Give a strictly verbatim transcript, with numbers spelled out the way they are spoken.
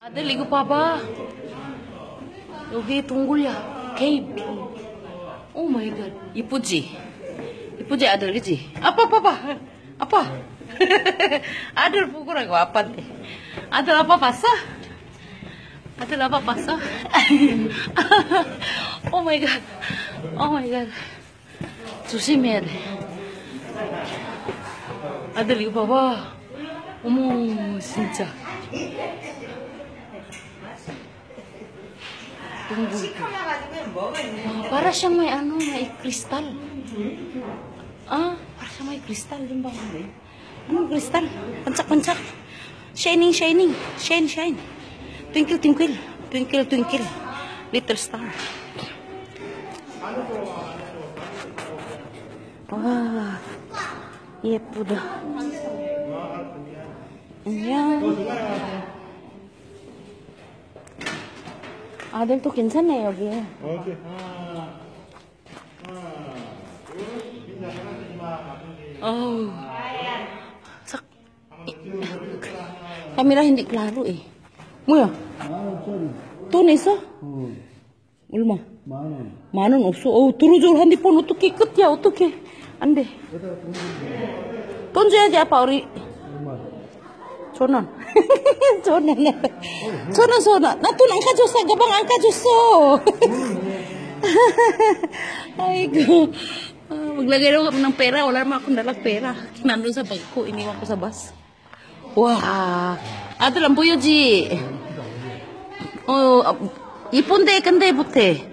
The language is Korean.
아들 이거 봐봐. 여기 동굴이야. 케이프. 오 마이 갓. 이쁘지? 이쁘지 아들 그지? 아빠 봐봐. 아빠. 아들 보고라고 아빠한테. 아들 아빠 봤어? 아들 아빠 봤어? 오 마이 갓. 오 마이 갓. 조심해야 돼. 아들 이거 봐봐. 어머 진짜. Oh, para siyang may ano, may kristal. Ah, para siyang may kristal din ba? Ano kristal? Pansak-pansak. Shining, shining. Shine, shine. Twinkle, twinkle. Twinkle, twinkle. Little star. Wah, 예쁘다. 안녕. 아들도 괜찮네 여기. 오케이. Oh. Sak. Kamera hindi klaro eh. 뭐야? 돈 있어? 얼마? 만원. 만 원 없어. 어우 들어줘. 핸드폰 어떻게 끝이야 어떻게? 안 돼. 돈 줘야지 아빠 우리. 천 원. 천 원. 천 원, 천 원. 나 돈 안 가졌어. 가방 안 가졌어. Aiko. Uh, maglagay daw kami ng pera. Wala naman akong dalang pera. Nandun sa bag ko. Iniwan ko sa bus. Wah. 아들 안 보여지? 어, 이쁜데 근데 못해.